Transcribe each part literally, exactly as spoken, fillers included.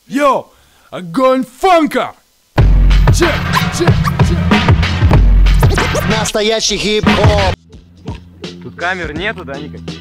Йоу! Огонь фанка! Чек, чек, чек. Настоящий хип-хоп. Тут камер нету, да, никаких?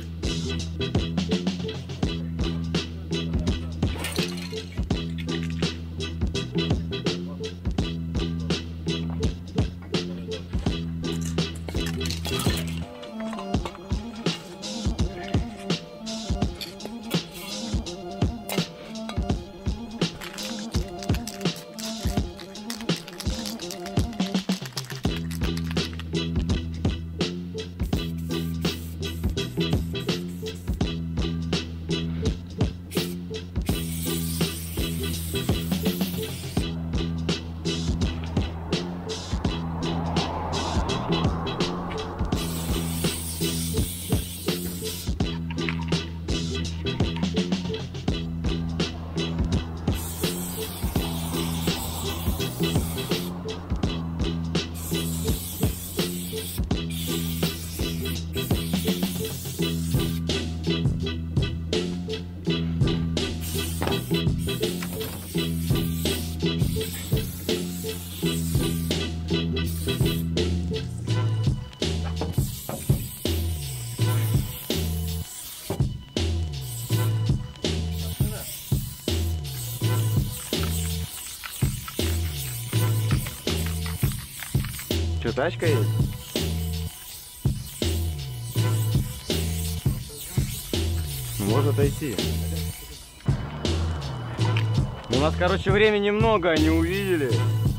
Что, тачка есть? Можно отойти. У нас, короче, времени много, они увидели.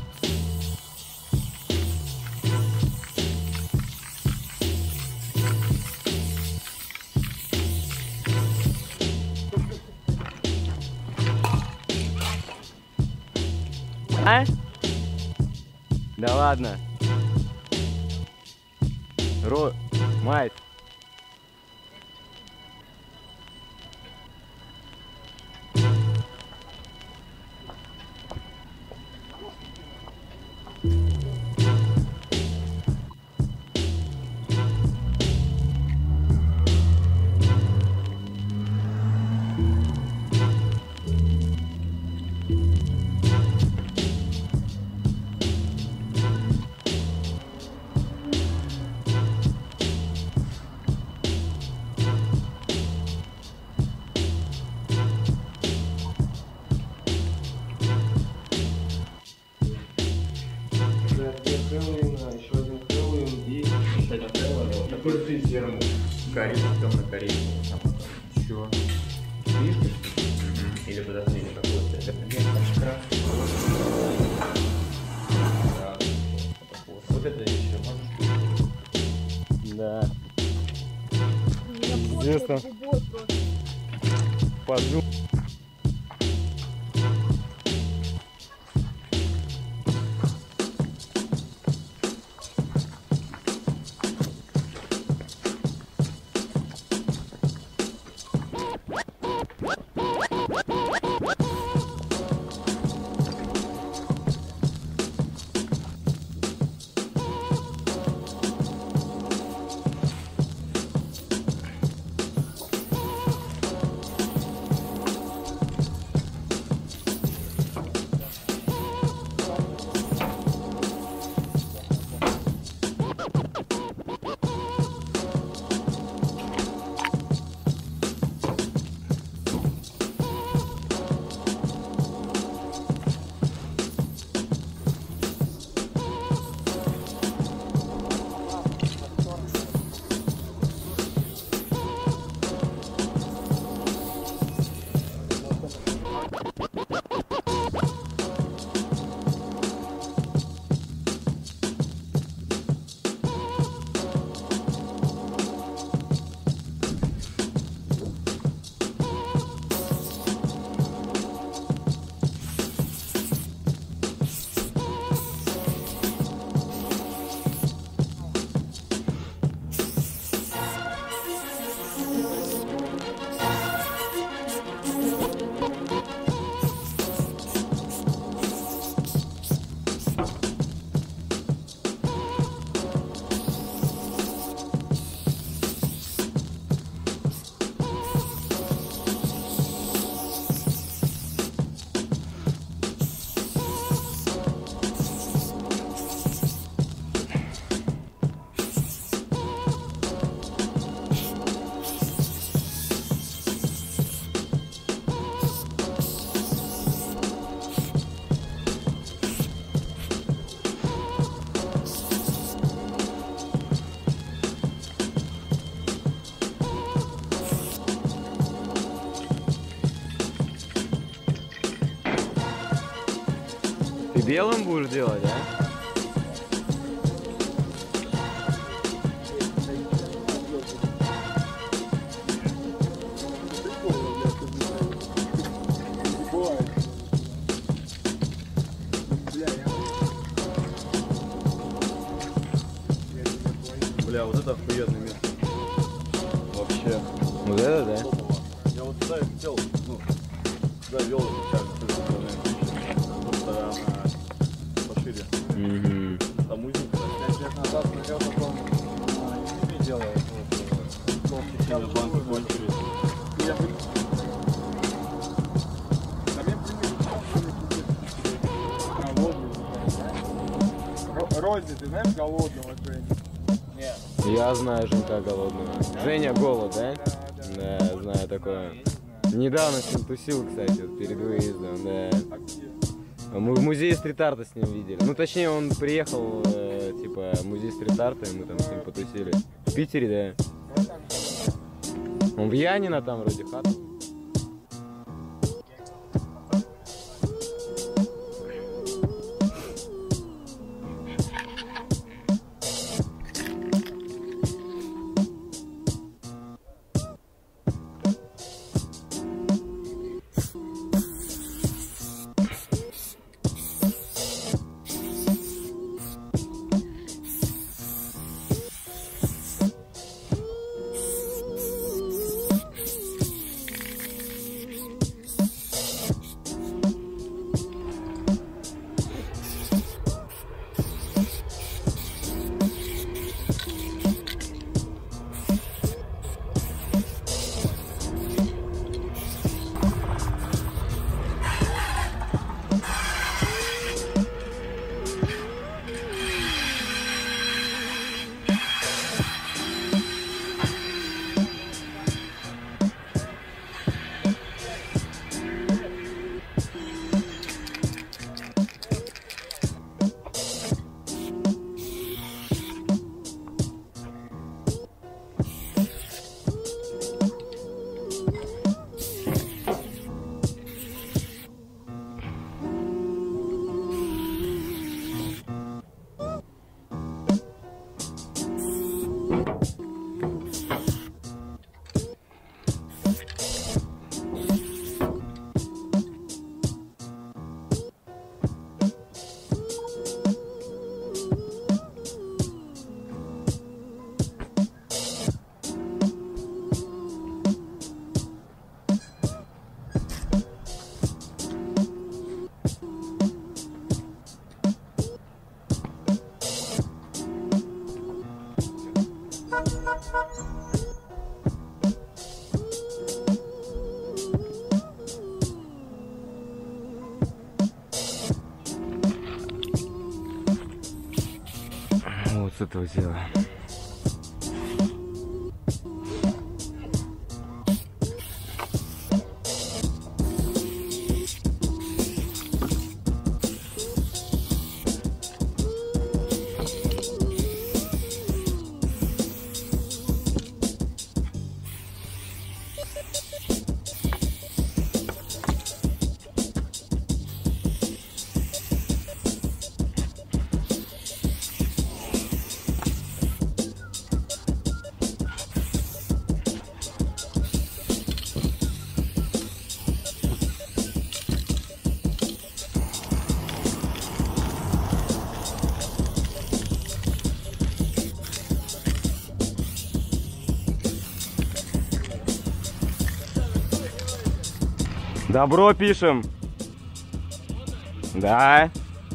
А? Да ладно. Ро... Мать. Такой цвет серому, коричневый, темно-коричневый. Чё? Видишь? Или подожди, или какой-то? Это нет, красный. Вот это еще можешь? Да. Здесь там подзум. Ты белым будешь делать, а? Бля, вот это охуенное место. Вообще. Вот это, да? Я вот сюда и хотел, ну, сюда вел изначально, просто она пошире. Угу. Там узенько. Пять лет назад смотрел, потом не делал. Сейчас банки кончились. Рози, ты знаешь голодного Женю? Нет. Я знаю Женька голодного. Женя голод, да? Да, да. Да, знаю такое. Недавно с ним тусил, кстати, вот перед выездом, да. Мы в музее стрит-арта с ним видели. Ну, точнее, он приехал, э, типа, в музей стрит-арта, и мы там с ним потусили. В Питере, да. Он в Янино там вроде хата. Вот с этого дела. Добро пишем. Да.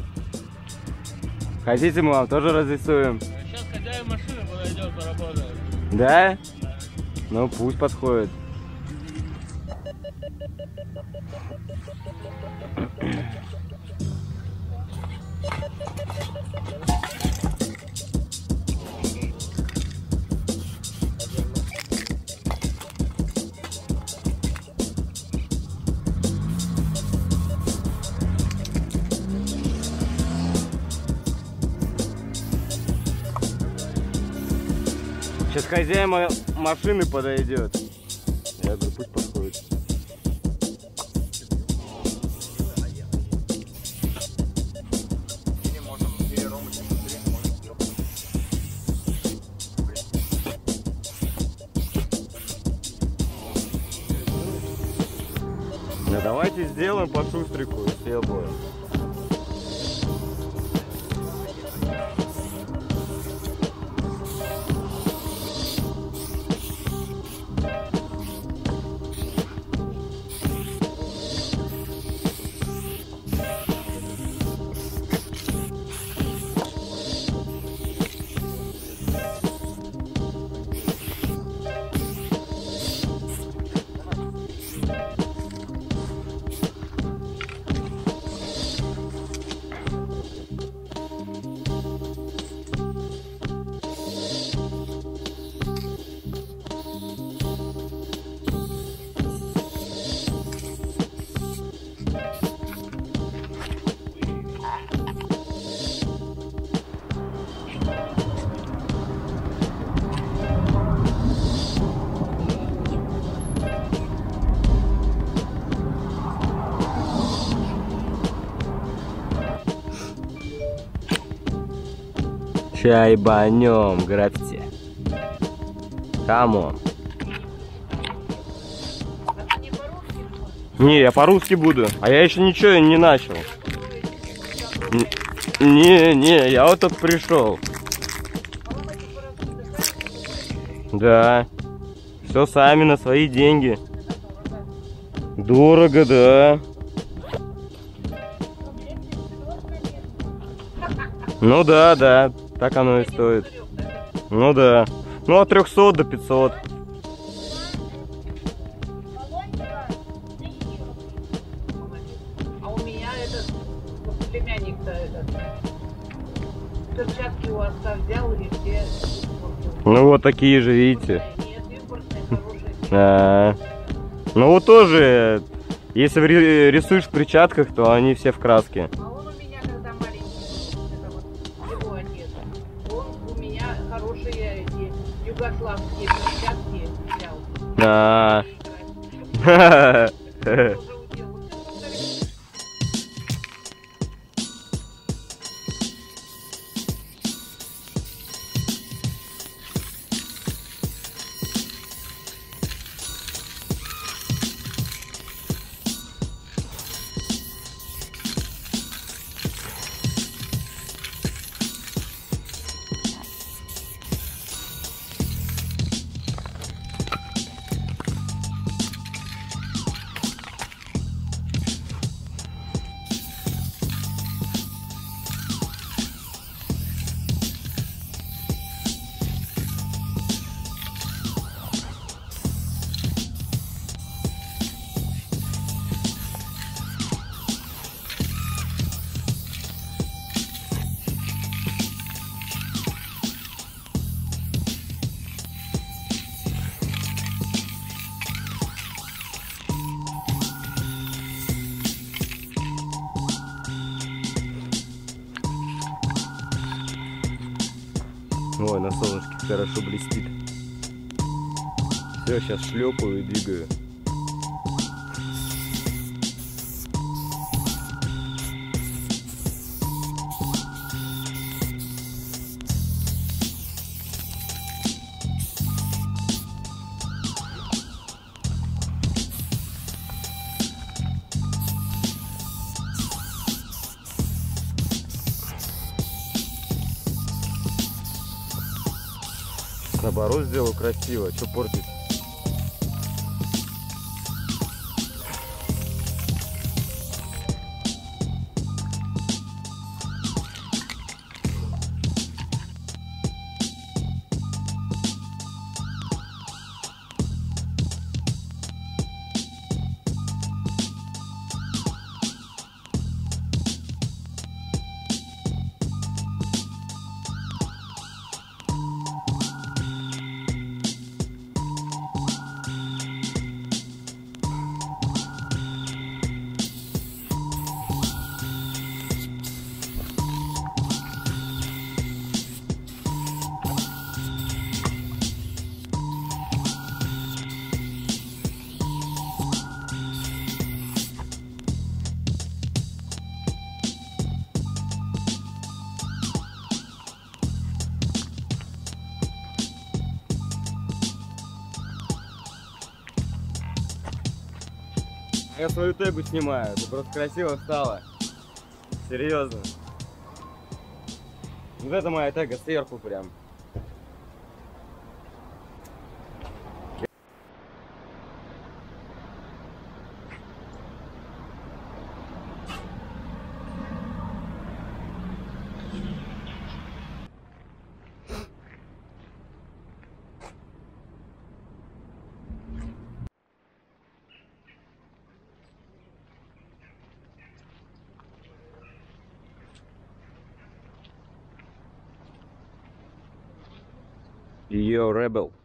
Хотите, мы вам тоже разрисуем. Сейчас хозяин машины подойдет, поработает. Да? Ну пусть подходит. Сейчас хозяин машины подойдет. Я говорю, пусть подходит. Давайте сделаем по шустрику, если обоим. Чайбанем, граффити. Камон. Не, я по-русски буду. А я еще ничего не начал. Не, не, я вот только пришел. Да. Все сами на свои деньги. Дорого, да. Ну да, да. Так оно и стоит. Ну да. Ну от трёхсот до пятисот. А у меня этот племянник-то этот перчатки у отца взял и все испортил. Ну вот такие же, видите. Нет, импортные, хорошие. А, ну вот тоже, если рисуешь в перчатках, то они все в краске. А он у меня, когда маленький был, это вот его отец, он у меня хорошие эти югославские перчатки взял. А. Тоже удел. Вот это повторяю. Ой, на солнышке хорошо блестит. Все, сейчас шлепаю и двигаю. Наоборот, сделаю красиво, что портить? я свою тегу снимаю. Ты просто красиво встала. Серьезно. Вот это моя тега сверху прям. Yo, Rebel.